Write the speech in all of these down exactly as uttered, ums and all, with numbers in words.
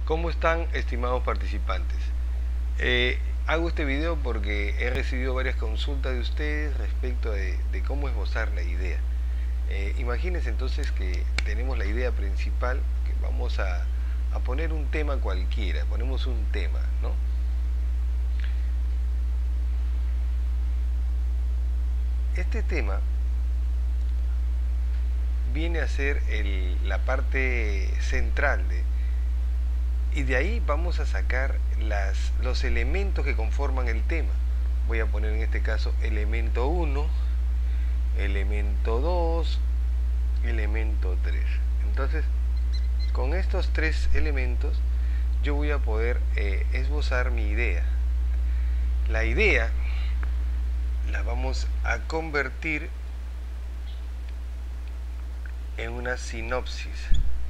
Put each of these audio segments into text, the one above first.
¿Cómo están, estimados participantes? Eh, hago este video porque he recibido varias consultas de ustedes respecto de, de cómo esbozar la idea. Eh, imagínense entonces que tenemos la idea principal, que vamos a, a poner un tema cualquiera, ponemos un tema, ¿no? Este tema viene a ser el, la parte central de, y de ahí vamos a sacar las, los elementos que conforman el tema. Voy a poner en este caso elemento uno, elemento dos, elemento tres. Entonces, con estos tres elementos yo voy a poder eh, esbozar mi idea. La idea la vamos a convertir en una sinopsis,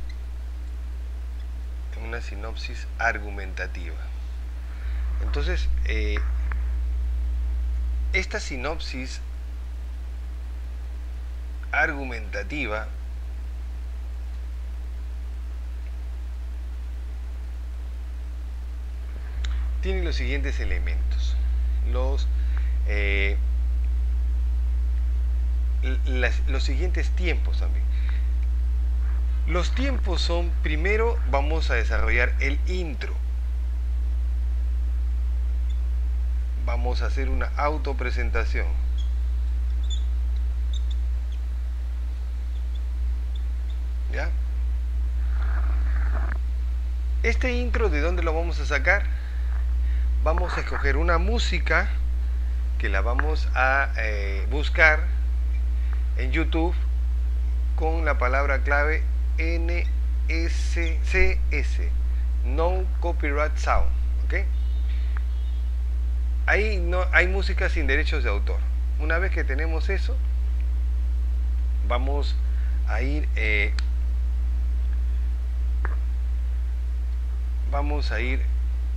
en una sinopsis argumentativa. Entonces, eh, esta sinopsis argumentativa tiene los siguientes elementos, los, eh, las, los siguientes tiempos también. Los tiempos son, primero vamos a desarrollar el intro, vamos a hacer una autopresentación, ¿ya? Este intro, ¿de dónde lo vamos a sacar? Vamos a escoger una música que la vamos a eh, buscar en YouTube con la palabra clave N S C S, No Copyright Sound, ¿ok? Ahí no hay música sin derechos de autor. Una vez que tenemos eso, vamos a ir eh, vamos a ir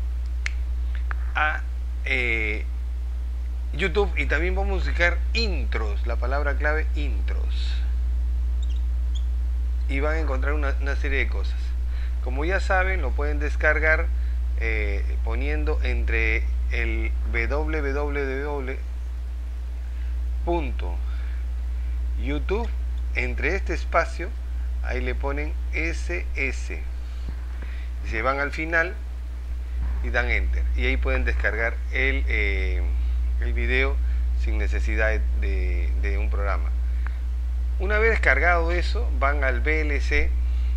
a eh, YouTube y también vamos a buscar intros, la palabra clave intros, y van a encontrar una, una serie de cosas. Como ya saben, lo pueden descargar eh, poniendo entre el w w w punto youtube, entre este espacio, ahí le ponen S S y se van al final y dan enter, y ahí pueden descargar el, eh, el video sin necesidad de, de un programa. Una vez descargado eso, van al V L C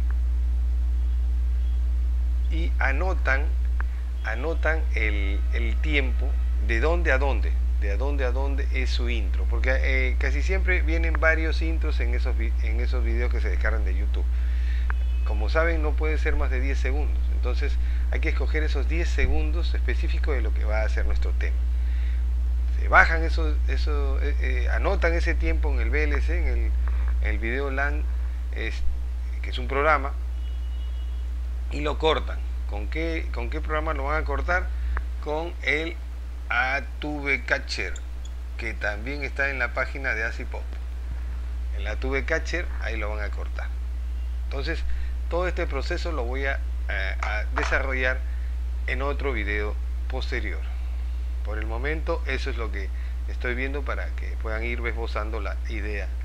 y anotan anotan el, el tiempo de dónde a dónde, de a dónde a dónde es su intro, porque eh, casi siempre vienen varios intros en esos, en esos videos que se descargan de YouTube. Como saben, no puede ser más de diez segundos, entonces hay que escoger esos diez segundos específicos de lo que va a ser nuestro tema. Se bajan eso, eso eh, eh, anotan ese tiempo en el V L C, en el, en el Video Land, es, que es un programa, y lo cortan. ¿Con qué, con qué programa lo van a cortar? Con el Atube Catcher, que también está en la página de Asipop. En la Atube Catcher, ahí lo van a cortar. Entonces, todo este proceso lo voy a, eh, a desarrollar en otro video posterior. Por el momento, eso es lo que estoy viendo para que puedan ir esbozando la idea